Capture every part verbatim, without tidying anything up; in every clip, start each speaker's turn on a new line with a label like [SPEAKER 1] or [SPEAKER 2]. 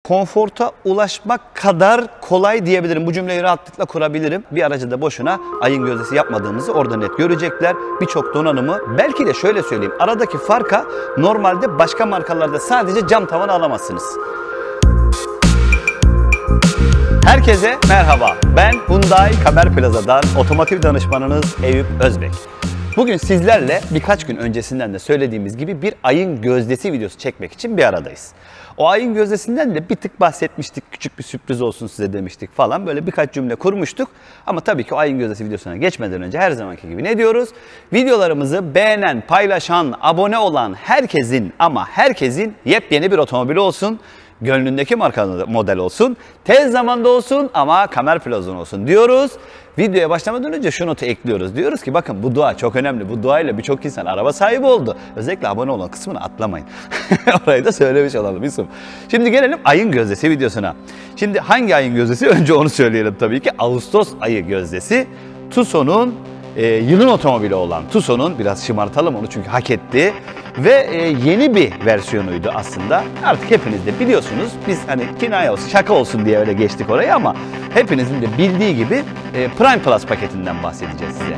[SPEAKER 1] konforta ulaşmak kadar kolay diyebilirim. Bu cümleyi rahatlıkla kurabilirim. Bir araca da boşuna ayın gözdesi yapmadığımızı orada net görecekler. Birçok donanımı, belki de şöyle söyleyeyim, aradaki farka normalde başka markalarda sadece cam tavan alamazsınız. Herkese merhaba. Ben Hyundai Kamer Plaza'dan otomotiv danışmanınız Eyüp Özbek. Bugün sizlerle birkaç gün öncesinden de söylediğimiz gibi bir ayın gözdesi videosu çekmek için bir aradayız. O ayın gözdesinden de bir tık bahsetmiştik, küçük bir sürpriz olsun size demiştik falan, böyle birkaç cümle kurmuştuk. Ama tabii ki o ayın gözdesi videosuna geçmeden önce her zamanki gibi ne diyoruz? Videolarımızı beğenen, paylaşan, abone olan herkesin ama herkesin yepyeni bir otomobili olsun. Gönlündeki marka model olsun, tez zamanda olsun ama Kamer Plaza'nın olsun diyoruz. Videoya başlamadan önce şu notu ekliyoruz. Diyoruz ki bakın bu dua çok önemli. Bu duayla birçok insan araba sahibi oldu. Özellikle abone olan kısmını atlamayın. Orayı da söylemiş olalım Yusuf. Şimdi gelelim ayın gözdesi videosuna. Şimdi hangi ayın gözdesi? Önce onu söyleyelim tabii ki. Ağustos ayı gözdesi. Tucson'un e, yılın otomobili olan Tucson'un, biraz şımartalım onu çünkü hak etti. Ve e, yeni bir versiyonuydu aslında. Artık hepiniz de biliyorsunuz. Biz hani kinaye olsun, şaka olsun diye öyle geçtik oraya ama hepinizin de bildiği gibi e, Prime Plus paketinden bahsedeceğiz size.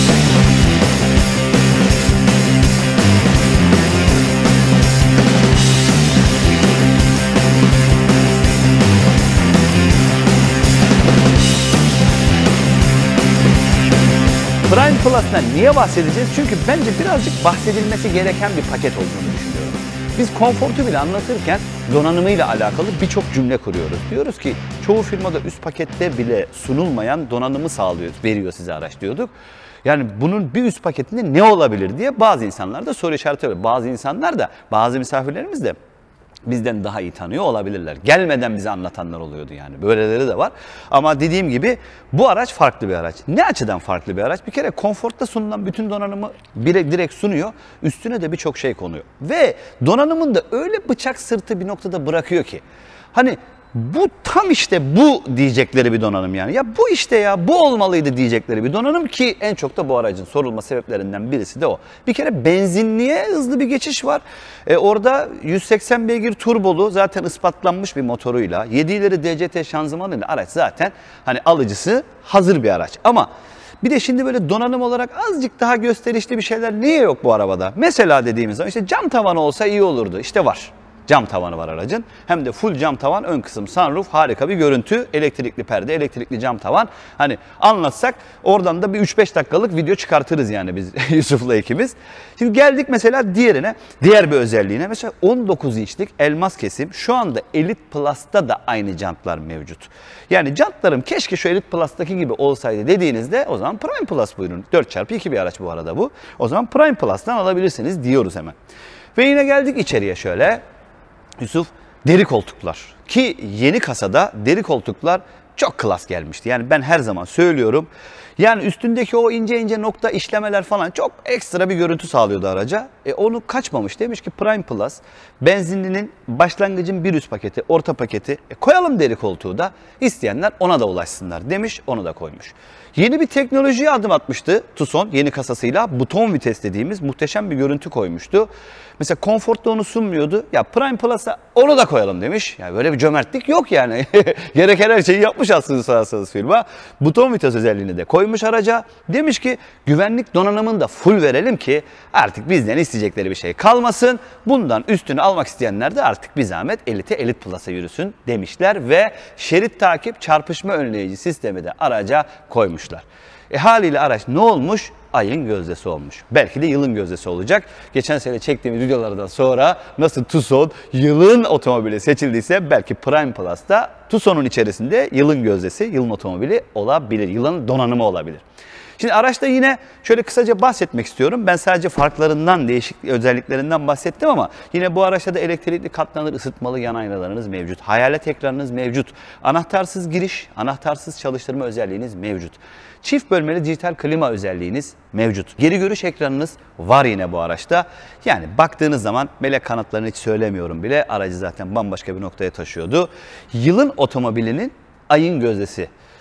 [SPEAKER 1] Prime Plus'tan niye bahsedeceğiz? Çünkü bence birazcık bahsedilmesi gereken bir paket olduğunu düşünüyorum. Biz konfortu bile anlatırken donanımıyla alakalı birçok cümle kuruyoruz. Diyoruz ki çoğu firmada üst pakette bile sunulmayan donanımı sağlıyor, veriyor size araç diyorduk. Yani bunun bir üst paketinde ne olabilir diye bazı insanlar da soru işareti oluyor. Bazı insanlar da, bazı misafirlerimiz de bizden daha iyi tanıyor olabilirler. Gelmeden bize anlatanlar oluyordu yani. Böyleleri de var. Ama dediğim gibi bu araç farklı bir araç. Ne açıdan farklı bir araç? Bir kere konfortta sunulan bütün donanımı direkt sunuyor. Üstüne de birçok şey konuyor. Ve donanımın da öyle bıçak sırtı bir noktada bırakıyor ki. Hani bu tam işte bu diyecekleri bir donanım yani. Ya bu işte ya bu olmalıydı diyecekleri bir donanım ki en çok da bu aracın sorulma sebeplerinden birisi de o. Bir kere benzinliğe hızlı bir geçiş var. E orada yüz seksen beygir turbolu, zaten ispatlanmış bir motoruyla, yedi ileri D C T şanzımanıyla araç zaten hani alıcısı hazır bir araç. Ama bir de şimdi böyle donanım olarak azıcık daha gösterişli bir şeyler niye yok bu arabada? Mesela dediğimiz zaman işte cam tavanı olsa iyi olurdu. İşte var. Cam tavanı var aracın. Hem de full cam tavan, ön kısım sunroof, harika bir görüntü. Elektrikli perde, elektrikli cam tavan. Hani anlatsak oradan da bir üç beş dakikalık video çıkartırız yani biz Yusuf'la ikimiz. Şimdi geldik mesela diğerine, diğer bir özelliğine. Mesela on dokuz inçlik elmas kesim. Şu anda Elite Plus'ta da aynı jantlar mevcut. Yani jantlarım keşke şu Elite Plus'taki gibi olsaydı dediğinizde o zaman Prime Plus buyurun. dört çarpı iki bir araç bu arada bu. O zaman Prime Plus'tan alabilirsiniz diyoruz hemen. Ve yine geldik içeriye şöyle. Yusuf, deri koltuklar ki yeni kasada deri koltuklar çok klas gelmişti. Yani ben her zaman söylüyorum. Yani üstündeki o ince ince nokta işlemeler falan çok ekstra bir görüntü sağlıyordu araca. E onu kaçmamış. Demiş ki Prime Plus benzinlinin başlangıcın bir üst paketi, orta paketi. E koyalım deri koltuğu da, isteyenler ona da ulaşsınlar demiş, onu da koymuş. Yeni bir teknolojiye adım atmıştı Tucson yeni kasasıyla. Buton vites dediğimiz muhteşem bir görüntü koymuştu. Mesela konfortta onu sunmuyordu. Ya Prime Plus'a onu da koyalım demiş. Yani böyle bir cömertlik yok yani. Gereken her şeyi yapmış aslında sorarsanız firma. Buton vites özelliğini de koymuş araca. Demiş ki güvenlik donanımını da full verelim ki artık bizden isteyecekleri bir şey kalmasın. Bundan üstünü almak isteyenler de artık bir zahmet Elite, Elite Plus'a yürüsün demişler. Ve şerit takip çarpışma önleyici sistemi de araca koymuşlar. E haliyle araç ne olmuş? Ayın gözdesi olmuş. Belki de yılın gözdesi olacak. Geçen sene çektiğimiz videolardan sonra nasıl Tucson yılın otomobili seçildiyse belki Prime Plus'ta Tucson'un içerisinde yılın gözdesi, yılın otomobili olabilir. Yılın donanımı olabilir. Şimdi araçta yine şöyle kısaca bahsetmek istiyorum. Ben sadece farklarından, değişik özelliklerinden bahsettim ama yine bu araçta da elektrikli katlanır ısıtmalı yan aynalarınız mevcut. Hayalet ekranınız mevcut. Anahtarsız giriş, anahtarsız çalıştırma özelliğiniz mevcut. Çift bölmeli dijital klima özelliğiniz mevcut. Geri görüş ekranınız var yine bu araçta. Yani baktığınız zaman melek kanatlarını hiç söylemiyorum bile. Aracı zaten bambaşka bir noktaya taşıyordu. Yılın otomobilinin ayın gözdesi.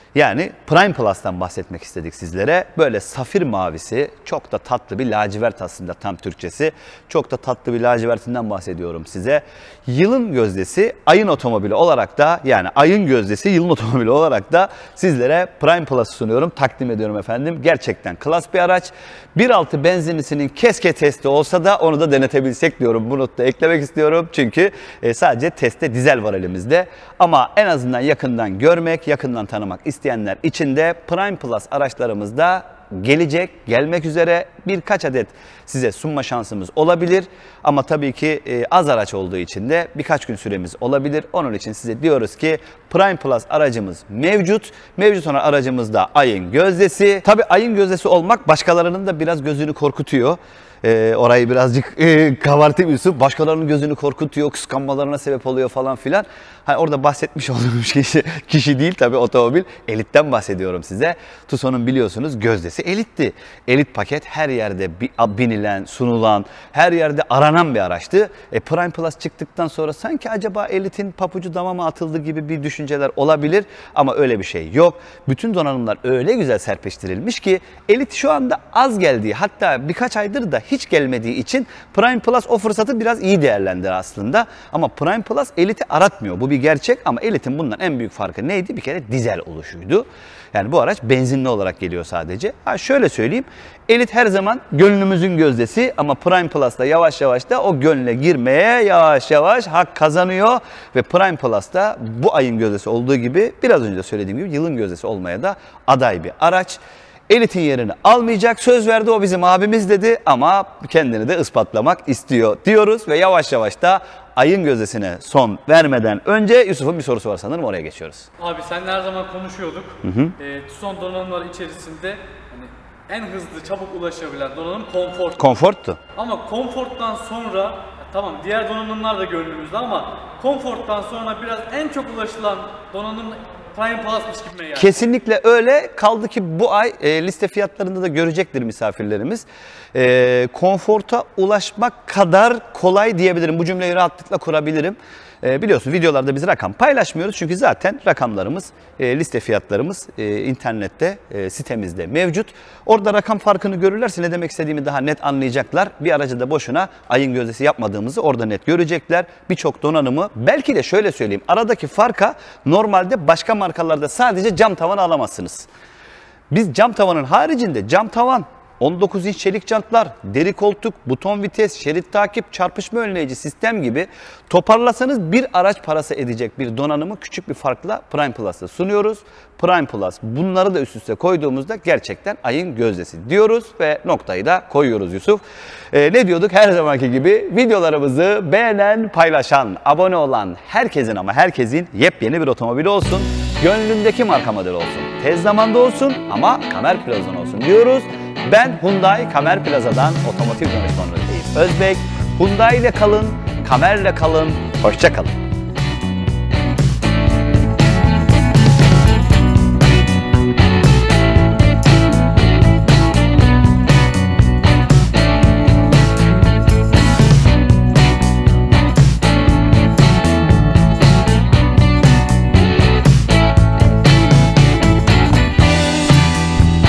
[SPEAKER 1] Yani Prime Plus'tan bahsetmek istedik sizlere. Böyle safir mavisi, çok da tatlı bir lacivert aslında tam Türkçesi. Çok da tatlı bir lacivertinden bahsediyorum size. Yılın gözdesi ayın otomobili olarak da, yani ayın gözdesi yılın otomobili olarak da sizlere Prime Plus'ı sunuyorum, takdim ediyorum efendim. Gerçekten klas bir araç. bir nokta altı benzinlisinin keşke testi olsa da onu da denetebilsek diyorum. Bunu da eklemek istiyorum. Çünkü sadece testte dizel var elimizde. Ama en azından yakından görmek, yakından tanımak isteyenler için de Prime Plus araçlarımızda gelecek, gelmek üzere birkaç adet size sunma şansımız olabilir. Ama tabii ki e, az araç olduğu için de birkaç gün süremiz olabilir. Onun için size diyoruz ki Prime Plus aracımız mevcut. Mevcut olan aracımızda ayın gözdesi. Tabii ayın gözdesi olmak başkalarının da biraz gözünü korkutuyor. Ee, orayı birazcık e, kabartayım Yusuf. Başkalarının gözünü korkutuyor, kıskanmalarına sebep oluyor falan filan. Hani orada bahsetmiş olduğum kişi, kişi değil tabii, otomobil. Elit'ten bahsediyorum size. Tucson'un biliyorsunuz gözdesi Elit'ti. Elit paket her yerde binilen, sunulan, her yerde aranan bir araçtı. E, Prime Plus çıktıktan sonra sanki acaba Elit'in papucu dama mı atıldı gibi bir düşünceler olabilir. Ama öyle bir şey yok. Bütün donanımlar öyle güzel serpiştirilmiş ki Elit şu anda az geldiği, hatta birkaç aydır da hiç gelmediği için Prime Plus o fırsatı biraz iyi değerlendir aslında. Ama Prime Plus Elit'i aratmıyor. Bu bir gerçek ama Elit'in bundan en büyük farkı neydi? Bir kere dizel oluşuydu. Yani bu araç benzinli olarak geliyor sadece. Ha şöyle söyleyeyim. Elit her zaman gönlümüzün gözdesi ama Prime Plus'ta yavaş yavaş da o gönle girmeye yavaş yavaş hak kazanıyor. Ve Prime Plus'ta bu ayın gözdesi olduğu gibi biraz önce söylediğim gibi yılın gözdesi olmaya da aday bir araç. Elit'in yerini almayacak, söz verdi, o bizim abimiz dedi ama kendini de ispatlamak istiyor diyoruz ve yavaş yavaş da ayın gözdesine son vermeden önce Yusuf'un bir sorusu var sanırım, oraya geçiyoruz.
[SPEAKER 2] Abi seninle her zaman konuşuyorduk. Hı hı. E, Tucson donanımları içerisinde hani en hızlı çabuk ulaşabilen donanım Comfort.
[SPEAKER 1] Comfort'tu.
[SPEAKER 2] Ama Comfort'tan sonra tamam diğer donanımlar da gönlümüzde ama Comfort'tan sonra biraz en çok ulaşılan donanım Prime Plus'mış gibi yani.
[SPEAKER 1] Kesinlikle öyle. Kaldı ki bu ay e, liste fiyatlarında da görecektir misafirlerimiz. E, konforta ulaşmak kadar kolay diyebilirim. Bu cümleyi rahatlıkla kurabilirim. E, biliyorsunuz videolarda biz rakam paylaşmıyoruz. Çünkü zaten rakamlarımız, e, liste fiyatlarımız e, internette, e, sitemizde mevcut. Orada rakam farkını görürlerse ne demek istediğimi daha net anlayacaklar. Bir aracı da boşuna ayın gözdesi yapmadığımızı orada net görecekler. Birçok donanımı, belki de şöyle söyleyeyim, aradaki farka normalde başka markalarda sadece cam tavan alamazsınız. Biz cam tavanın haricinde cam tavan, on dokuz inç çelik jantlar, deri koltuk, buton vites, şerit takip, çarpışma önleyici sistem gibi toparlasanız bir araç parası edecek bir donanımı küçük bir farkla Prime Plus'ta sunuyoruz. Prime Plus, bunları da üst üste koyduğumuzda gerçekten ayın gözdesi diyoruz ve noktayı da koyuyoruz Yusuf. Ee, ne diyorduk? Her zamanki gibi videolarımızı beğenen, paylaşan, abone olan herkesin ama herkesin yepyeni bir otomobili olsun. Gönlündeki marka model olsun. Tez zamanda olsun ama Kamer Plaza'dan olsun diyoruz. Ben Hyundai Kamer Plaza'dan otomotiv danışmanı Eyüp Özbek. Hyundai ile kalın, Kamer ile kalın, hoşça kalın.